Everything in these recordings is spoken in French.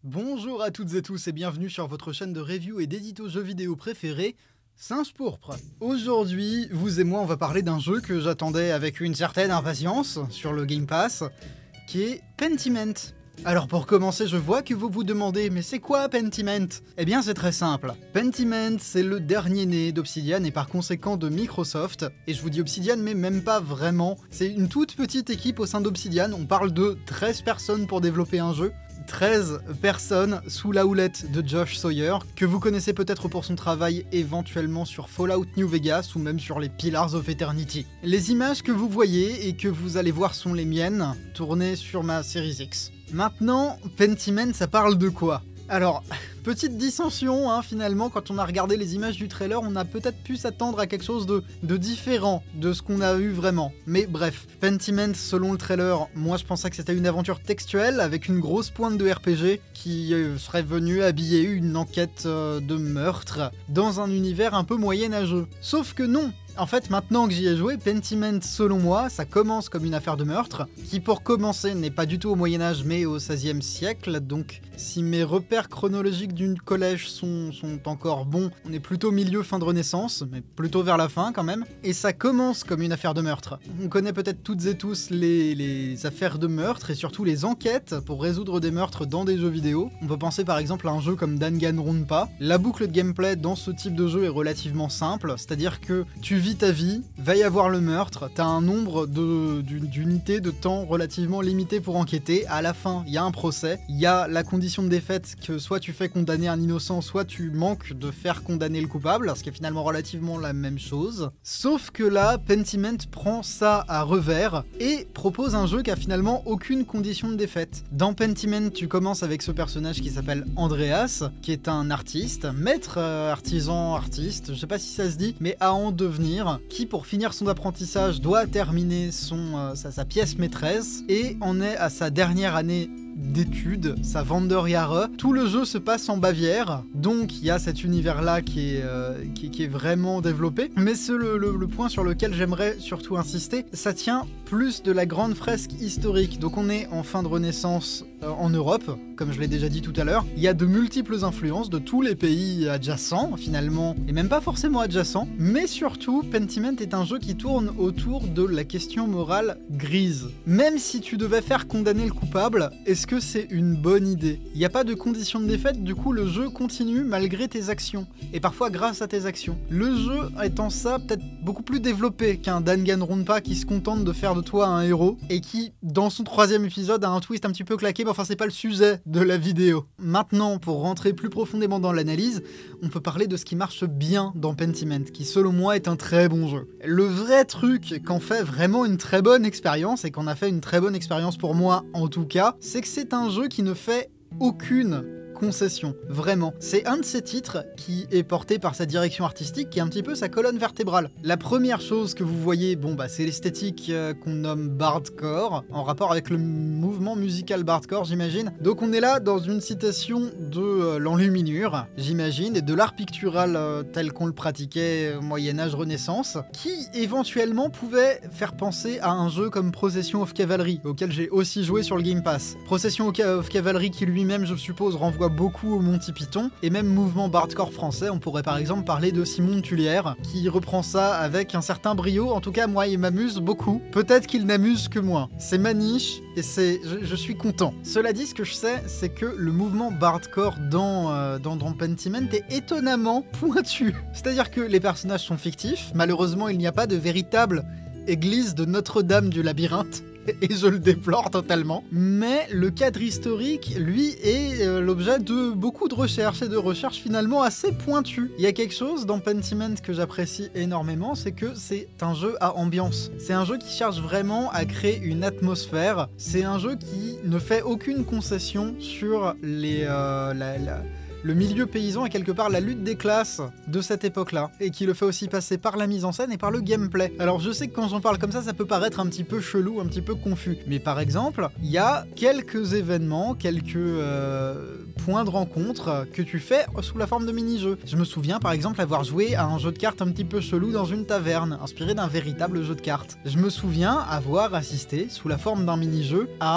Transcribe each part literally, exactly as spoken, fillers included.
Bonjour à toutes et tous et bienvenue sur votre chaîne de review et d'édito jeux vidéo préférée, Singe Pourpre. Aujourd'hui, vous et moi, on va parler d'un jeu que j'attendais avec une certaine impatience sur le Game Pass, qui est Pentiment. Alors pour commencer, je vois que vous vous demandez, mais c'est quoi Pentiment? Eh bien c'est très simple. Pentiment, c'est le dernier né d'Obsidian et par conséquent de Microsoft. Et je vous dis Obsidian, mais même pas vraiment. C'est une toute petite équipe au sein d'Obsidian, on parle de treize personnes pour développer un jeu. treize personnes sous la houlette de Josh Sawyer, que vous connaissez peut-être pour son travail éventuellement sur Fallout New Vegas ou même sur les Pillars of Eternity. Les images que vous voyez et que vous allez voir sont les miennes, tournées sur ma Series X. Maintenant, Pentiment, ça parle de quoi? Alors, petite dissension, hein, finalement, quand on a regardé les images du trailer, on a peut-être pu s'attendre à quelque chose de, de différent de ce qu'on a eu vraiment. Mais bref, Pentiment, selon le trailer, moi je pensais que c'était une aventure textuelle avec une grosse pointe de R P G qui euh, serait venue habiller une enquête euh, de meurtre dans un univers un peu moyenâgeux. Sauf que non! En fait, maintenant que j'y ai joué, Pentiment, selon moi, ça commence comme une affaire de meurtre, qui pour commencer n'est pas du tout au Moyen-Âge mais au seizième siècle, donc si mes repères chronologiques du collège sont, sont encore bons, on est plutôt milieu fin de Renaissance, mais plutôt vers la fin quand même, et ça commence comme une affaire de meurtre. On connaît peut-être toutes et tous les, les affaires de meurtre et surtout les enquêtes pour résoudre des meurtres dans des jeux vidéo. On peut penser par exemple à un jeu comme Danganronpa. La boucle de gameplay dans ce type de jeu est relativement simple, c'est-à-dire que tu vis ta vie, va y avoir le meurtre, t'as un nombre d'unités de, de temps relativement limité pour enquêter, à la fin il y a un procès, il y a la condition de défaite que soit tu fais condamner un innocent, soit tu manques de faire condamner le coupable, ce qui est finalement relativement la même chose. Sauf que là, Pentiment prend ça à revers et propose un jeu qui a finalement aucune condition de défaite. Dans Pentiment, tu commences avec ce personnage qui s'appelle Andreas, qui est un artiste, maître euh, artisan artiste, je sais pas si ça se dit, mais à en devenir, qui pour finir son apprentissage doit terminer son, euh, sa, sa pièce maîtresse et en est à sa dernière année d'études, sa Wanderjahre. Tout le jeu se passe en Bavière, donc il y a cet univers-là qui, euh, qui, qui est vraiment développé. Mais c'est le, le, le point sur lequel j'aimerais surtout insister, ça tient plus de la grande fresque historique. Donc on est en fin de Renaissance euh, en Europe, comme je l'ai déjà dit tout à l'heure. Il y a de multiples influences de tous les pays adjacents, finalement, et même pas forcément adjacents. Mais surtout, Pentiment est un jeu qui tourne autour de la question morale grise. Même si tu devais faire condamner le coupable, est-ce que c'est une bonne idée? Il n'y a pas de condition de défaite, du coup le jeu continue malgré tes actions, et parfois grâce à tes actions. Le jeu étant ça peut-être beaucoup plus développé qu'un Danganronpa qui se contente de faire de toi un héros, et qui, dans son troisième épisode, a un twist un petit peu claqué, mais enfin c'est pas le sujet de la vidéo. Maintenant, pour rentrer plus profondément dans l'analyse, on peut parler de ce qui marche bien dans Pentiment, qui selon moi est un très bon jeu. Le vrai truc qu'en fait vraiment une très bonne expérience, et qu'en a fait une très bonne expérience pour moi en tout cas, c'est que c'est un jeu qui ne fait aucune concession, vraiment. C'est un de ces titres qui est porté par sa direction artistique, qui est un petit peu sa colonne vertébrale. La première chose que vous voyez, bon bah c'est l'esthétique euh, qu'on nomme bardcore, en rapport avec le mouvement musical bardcore, j'imagine. Donc on est là dans une citation de euh, l'enluminure, j'imagine, et de l'art pictural euh, tel qu'on le pratiquait au Moyen-Âge, Renaissance, qui éventuellement pouvait faire penser à un jeu comme Procession of Cavalry, auquel j'ai aussi joué sur le Game Pass. Procession of Cavalry qui lui-même, je suppose, renvoie beaucoup au Monty Python, et même mouvement bardcore français, on pourrait par exemple parler de Simon de Tullière, qui reprend ça avec un certain brio. En tout cas moi il m'amuse beaucoup, peut-être qu'il n'amuse que moi. C'est ma niche, et c'est, je, je suis content. Cela dit, ce que je sais, c'est que le mouvement bardcore dans, euh, dans, dans Pentiment est étonnamment pointu. C'est-à-dire que les personnages sont fictifs, malheureusement il n'y a pas de véritable église de Notre-Dame du Labyrinthe, et je le déplore totalement. Mais le cadre historique, lui, est euh, l'objet de beaucoup de recherches, et de recherches finalement assez pointues. Il y a quelque chose dans Pentiment que j'apprécie énormément, c'est que c'est un jeu à ambiance. C'est un jeu qui cherche vraiment à créer une atmosphère. C'est un jeu qui ne fait aucune concession sur les... Euh, la, la... le milieu paysan est quelque part la lutte des classes de cette époque-là, et qui le fait aussi passer par la mise en scène et par le gameplay. Alors je sais que quand j'en parle comme ça, ça peut paraître un petit peu chelou, un petit peu confus, mais par exemple, il y a quelques événements, quelques euh, points de rencontre que tu fais sous la forme de mini-jeux. Je me souviens par exemple avoir joué à un jeu de cartes un petit peu chelou dans une taverne, inspiré d'un véritable jeu de cartes. Je me souviens avoir assisté, sous la forme d'un mini-jeu, à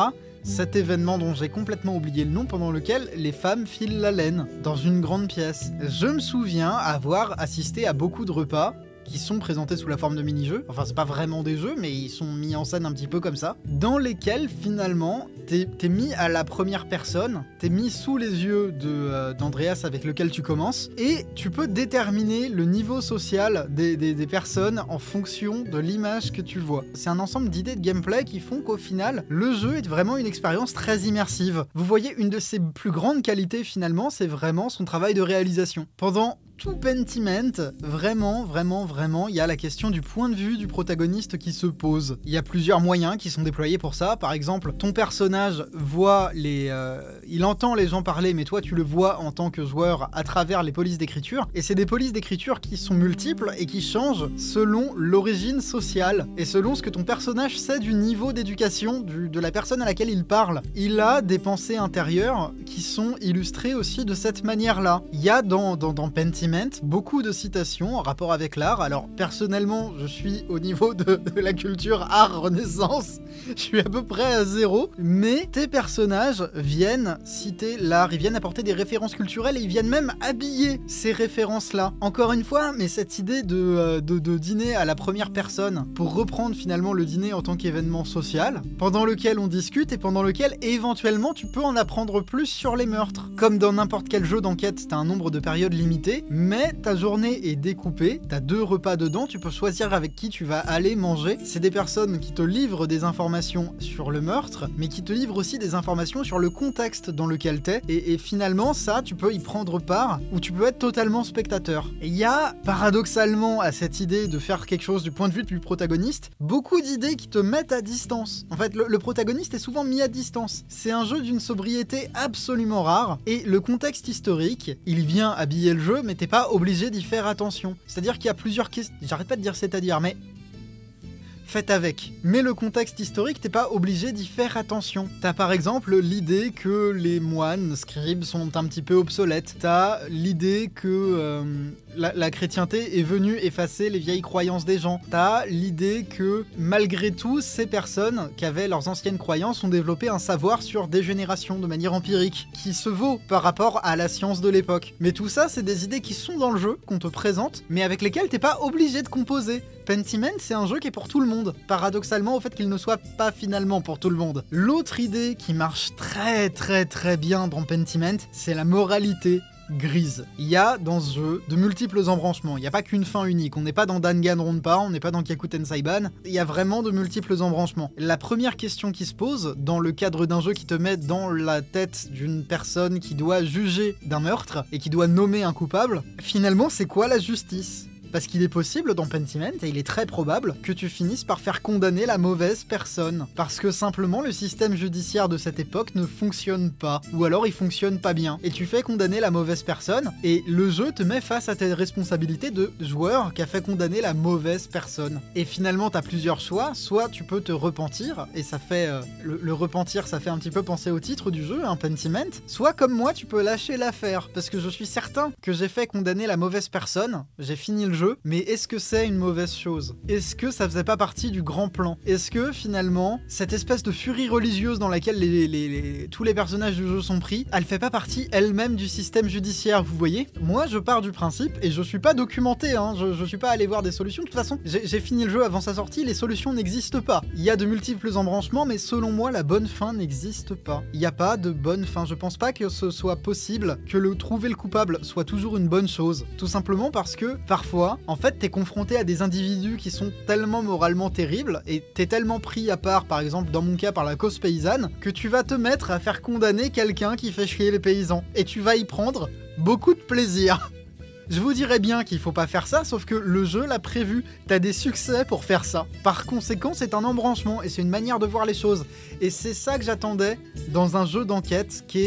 cet événement dont j'ai complètement oublié le nom pendant lequel les femmes filent la laine dans une grande pièce. Je me souviens avoir assisté à beaucoup de repas qui sont présentés sous la forme de mini-jeux, enfin c'est pas vraiment des jeux, mais ils sont mis en scène un petit peu comme ça, dans lesquels finalement t'es t'es mis à la première personne, t'es mis sous les yeux de, euh, d'Andreas avec lequel tu commences, et tu peux déterminer le niveau social des, des, des personnes en fonction de l'image que tu vois. C'est un ensemble d'idées de gameplay qui font qu'au final, le jeu est vraiment une expérience très immersive. Vous voyez, une de ses plus grandes qualités finalement, c'est vraiment son travail de réalisation. Pendant tout Pentiment, vraiment, vraiment, vraiment, il y a la question du point de vue du protagoniste qui se pose. Il y a plusieurs moyens qui sont déployés pour ça. Par exemple, ton personnage voit les... Euh, il entend les gens parler, mais toi tu le vois en tant que joueur à travers les polices d'écriture. Et c'est des polices d'écriture qui sont multiples et qui changent selon l'origine sociale et selon ce que ton personnage sait du niveau d'éducation de la personne à laquelle il parle. Il a des pensées intérieures qui sont illustrées aussi de cette manière-là. Il y a dans, dans, dans Pentiment beaucoup de citations en rapport avec l'art. Alors personnellement, je suis au niveau de, de la culture art renaissance, je suis à peu près à zéro, mais tes personnages viennent citer l'art, ils viennent apporter des références culturelles et ils viennent même habiller ces références-là. Encore une fois, mais cette idée de, de, de dîner à la première personne pour reprendre finalement le dîner en tant qu'événement social, pendant lequel on discute et pendant lequel éventuellement tu peux en apprendre plus sur les meurtres. Comme dans n'importe quel jeu d'enquête, t'as un nombre de périodes limité, mais ta journée est découpée, t'as deux repas dedans, tu peux choisir avec qui tu vas aller manger. C'est des personnes qui te livrent des informations sur le meurtre, mais qui te livrent aussi des informations sur le contexte dans lequel t'es, et, et finalement ça, tu peux y prendre part, ou tu peux être totalement spectateur. Et il y a, paradoxalement, à cette idée de faire quelque chose du point de vue du protagoniste, beaucoup d'idées qui te mettent à distance. En fait, le, le protagoniste est souvent mis à distance. C'est un jeu d'une sobriété absolument rare, et le contexte historique, il vient habiller le jeu, mais t'es pas obligé d'y faire attention. C'est-à-dire qu'il y a plusieurs questions, j'arrête pas de dire c'est-à-dire, mais faites avec. Mais le contexte historique, t'es pas obligé d'y faire attention. T'as par exemple l'idée que les moines, scribes, sont un petit peu obsolètes. T'as l'idée que euh, la, la chrétienté est venue effacer les vieilles croyances des gens. T'as l'idée que malgré tout, ces personnes qui avaient leurs anciennes croyances ont développé un savoir sur des générations de manière empirique, qui se vaut par rapport à la science de l'époque. Mais tout ça, c'est des idées qui sont dans le jeu, qu'on te présente, mais avec lesquelles t'es pas obligé de composer. Pentiment, c'est un jeu qui est pour tout le monde, paradoxalement au fait qu'il ne soit pas finalement pour tout le monde. L'autre idée qui marche très très très bien dans Pentiment, c'est la moralité grise. Il y a dans ce jeu de multiples embranchements, il n'y a pas qu'une fin unique, on n'est pas dans Danganronpa, on n'est pas dans Kyakuten Saiban, il y a vraiment de multiples embranchements. La première question qui se pose, dans le cadre d'un jeu qui te met dans la tête d'une personne qui doit juger d'un meurtre et qui doit nommer un coupable, finalement c'est quoi la justice ? Parce qu'il est possible dans Pentiment, et il est très probable, que tu finisses par faire condamner la mauvaise personne. Parce que simplement le système judiciaire de cette époque ne fonctionne pas. Ou alors il fonctionne pas bien. Et tu fais condamner la mauvaise personne, et le jeu te met face à tes responsabilités de joueur qui a fait condamner la mauvaise personne. Et finalement t'as plusieurs choix, soit tu peux te repentir, et ça fait... Euh, le, le repentir ça fait un petit peu penser au titre du jeu, hein, Pentiment. Soit comme moi tu peux lâcher l'affaire, parce que je suis certain que j'ai fait condamner la mauvaise personne, j'ai fini le jeu, mais est-ce que c'est une mauvaise chose? Est-ce que ça faisait pas partie du grand plan? Est-ce que finalement, cette espèce de furie religieuse dans laquelle les, les, les, tous les personnages du jeu sont pris, elle fait pas partie elle-même du système judiciaire, vous voyez? Moi je pars du principe, et je suis pas documenté, hein, je, je suis pas allé voir des solutions, de toute façon j'ai fini le jeu avant sa sortie, les solutions n'existent pas. Il y a de multiples embranchements, mais selon moi la bonne fin n'existe pas. Il n'y a pas de bonne fin, je pense pas que ce soit possible que le trouver le coupable soit toujours une bonne chose, tout simplement parce que parfois en fait, t'es confronté à des individus qui sont tellement moralement terribles, et t'es tellement pris à part, par exemple dans mon cas par la cause paysanne, que tu vas te mettre à faire condamner quelqu'un qui fait chier les paysans. Et tu vas y prendre beaucoup de plaisir. Je vous dirais bien qu'il faut pas faire ça, sauf que le jeu l'a prévu, t'as des succès pour faire ça. Par conséquent, c'est un embranchement, et c'est une manière de voir les choses. Et c'est ça que j'attendais dans un jeu d'enquête qui est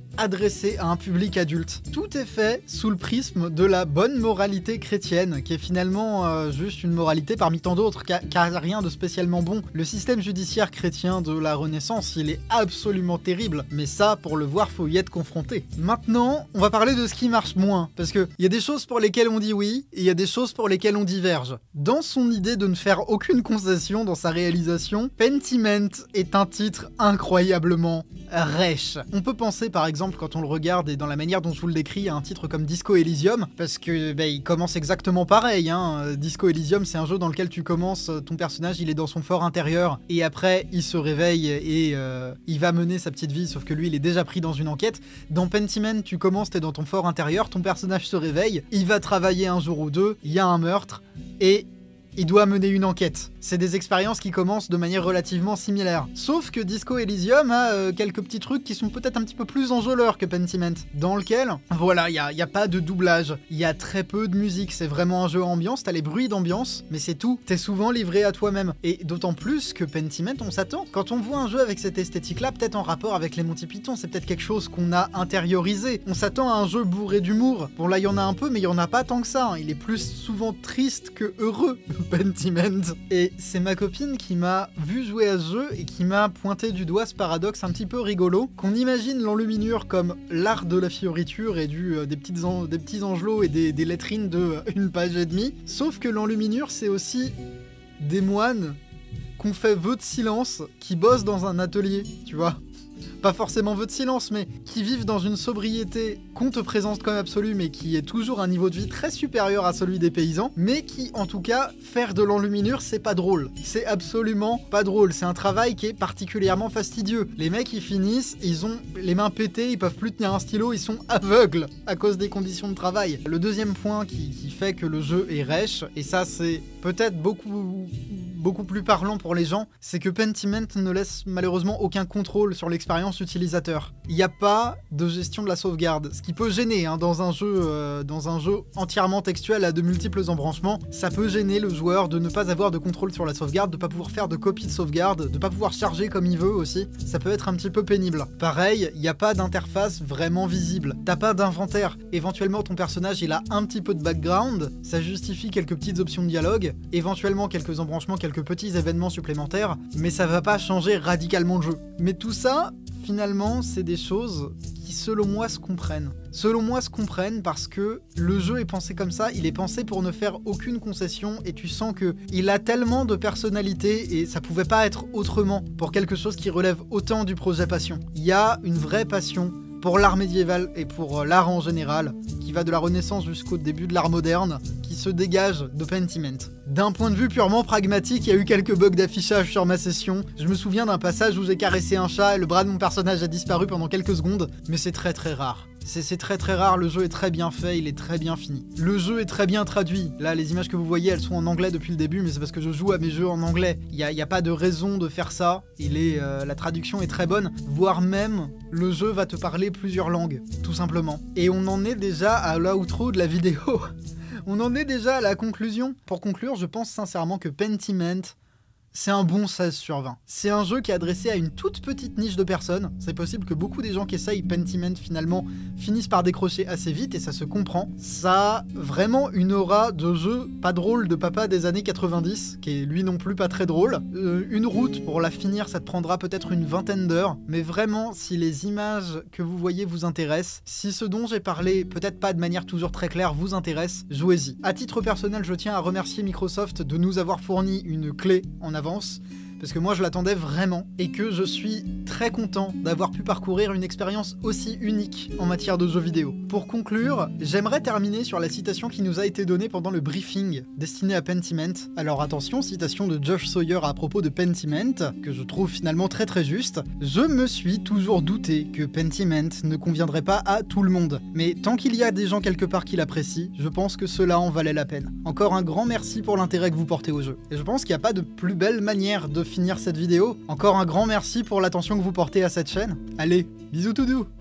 adressé à un public adulte. Tout est fait sous le prisme de la bonne moralité chrétienne, qui est finalement euh, juste une moralité parmi tant d'autres, qui a rien de spécialement bon. Le système judiciaire chrétien de la Renaissance, il est absolument terrible, mais ça, pour le voir, faut y être confronté. Maintenant, on va parler de ce qui marche moins, parce que il y a des choses pour lesquelles on dit oui, et il y a des choses pour lesquelles on diverge. Dans son idée de ne faire aucune concession dans sa réalisation, Pentiment est un titre incroyablement rêche. On peut penser par exemple, quand on le regarde et dans la manière dont je vous le décris, à un titre comme Disco Elysium, parce que bah, il commence exactement pareil, hein. Disco Elysium, c'est un jeu dans lequel tu commences, ton personnage il est dans son fort intérieur, et après il se réveille et euh, il va mener sa petite vie, sauf que lui il est déjà pris dans une enquête. Dans Pentiment, tu commences, t'es dans ton fort intérieur, ton personnage se réveille, il va travailler un jour ou deux, il y a un meurtre, et il doit mener une enquête. C'est des expériences qui commencent de manière relativement similaire. Sauf que Disco Elysium a euh, quelques petits trucs qui sont peut-être un petit peu plus enjôleurs que Pentiment, dans lequel, voilà, il n'y a, y a pas de doublage, il y a très peu de musique, c'est vraiment un jeu ambiance, t'as les bruits d'ambiance, mais c'est tout. T'es souvent livré à toi-même. Et d'autant plus que Pentiment, on s'attend. Quand on voit un jeu avec cette esthétique-là, peut-être en rapport avec les Monty Python, c'est peut-être quelque chose qu'on a intériorisé. On s'attend à un jeu bourré d'humour. Bon là, il y en a un peu, mais il y en a pas tant que ça. Hein. Il est plus souvent triste que heureux, Pentiment. Et c'est ma copine qui m'a vu jouer à ce jeu et qui m'a pointé du doigt ce paradoxe un petit peu rigolo, qu'on imagine l'enluminure comme l'art de la fioriture et du, euh, des, petites an des petits angelots et des, des lettrines de euh, une page et demie, sauf que l'enluminure c'est aussi des moines qu'on fait vœu de silence, qui bossent dans un atelier, tu vois. Pas forcément vœu de silence, mais qui vivent dans une sobriété qu'on te présente comme absolue, mais qui est toujours un niveau de vie très supérieur à celui des paysans, mais qui, en tout cas, faire de l'enluminure, c'est pas drôle. C'est absolument pas drôle. C'est un travail qui est particulièrement fastidieux. Les mecs, ils finissent, ils ont les mains pétées, ils peuvent plus tenir un stylo, ils sont aveugles à cause des conditions de travail. Le deuxième point qui, qui fait que le jeu est rêche, et ça, c'est peut-être beaucoup... beaucoup plus parlant pour les gens, c'est que Pentiment ne laisse malheureusement aucun contrôle sur l'expérience utilisateur. Il n'y a pas de gestion de la sauvegarde, ce qui peut gêner hein, dans, un jeu, euh, dans un jeu entièrement textuel à de multiples embranchements. Ça peut gêner le joueur de ne pas avoir de contrôle sur la sauvegarde, de ne pas pouvoir faire de copie de sauvegarde, de ne pas pouvoir charger comme il veut aussi. Ça peut être un petit peu pénible. Pareil, il n'y a pas d'interface vraiment visible. T'as pas d'inventaire. Éventuellement, ton personnage il a un petit peu de background, ça justifie quelques petites options de dialogue, éventuellement quelques embranchements, quelques petits événements supplémentaires, mais ça va pas changer radicalement le jeu. Mais tout ça, finalement, c'est des choses qui, selon moi, se comprennent. Selon moi, se comprennent parce que le jeu est pensé comme ça, il est pensé pour ne faire aucune concession, et tu sens que il a tellement de personnalité, et ça pouvait pas être autrement pour quelque chose qui relève autant du projet passion. Il y a une vraie passion pour l'art médiéval et pour l'art en général, qui va de la Renaissance jusqu'au début de l'art moderne, qui se dégage de Pentiment. D'un point de vue purement pragmatique, il y a eu quelques bugs d'affichage sur ma session. Je me souviens d'un passage où j'ai caressé un chat et le bras de mon personnage a disparu pendant quelques secondes, mais c'est très très rare. C'est très très rare, le jeu est très bien fait, il est très bien fini. Le jeu est très bien traduit. Là, les images que vous voyez, elles sont en anglais depuis le début, mais c'est parce que je joue à mes jeux en anglais. Il n'y a, y a pas de raison de faire ça. Il est, euh, la traduction est très bonne, voire même, le jeu va te parler plusieurs langues, tout simplement. Et on en est déjà à l'outro de la vidéo. On en est déjà à la conclusion. Pour conclure, je pense sincèrement que Pentiment, c'est un bon seize sur vingt. C'est un jeu qui est adressé à une toute petite niche de personnes. C'est possible que beaucoup des gens qui essayent Pentiment finalement finissent par décrocher assez vite, et ça se comprend. Ça a vraiment une aura de jeu pas drôle de papa des années quatre-vingt-dix, qui est lui non plus pas très drôle. Euh, une route, pour la finir, ça te prendra peut-être une vingtaine d'heures, mais vraiment, si les images que vous voyez vous intéressent, si ce dont j'ai parlé, peut-être pas de manière toujours très claire, vous intéresse, jouez-y. À titre personnel, je tiens à remercier Microsoft de nous avoir fourni une clé en avance, parce que moi je l'attendais vraiment, et que je suis très content d'avoir pu parcourir une expérience aussi unique en matière de jeux vidéo. Pour conclure, j'aimerais terminer sur la citation qui nous a été donnée pendant le briefing destiné à Pentiment. Alors attention, citation de Josh Sawyer à propos de Pentiment, que je trouve finalement très très juste. « Je me suis toujours douté que Pentiment ne conviendrait pas à tout le monde, mais tant qu'il y a des gens quelque part qui l'apprécient, je pense que cela en valait la peine. Encore un grand merci pour l'intérêt que vous portez au jeu. Et je pense qu'il n'y a pas de plus belle manière de finir cette vidéo. Encore un grand merci pour l'attention que vous portez à cette chaîne. Allez, bisous tout doux.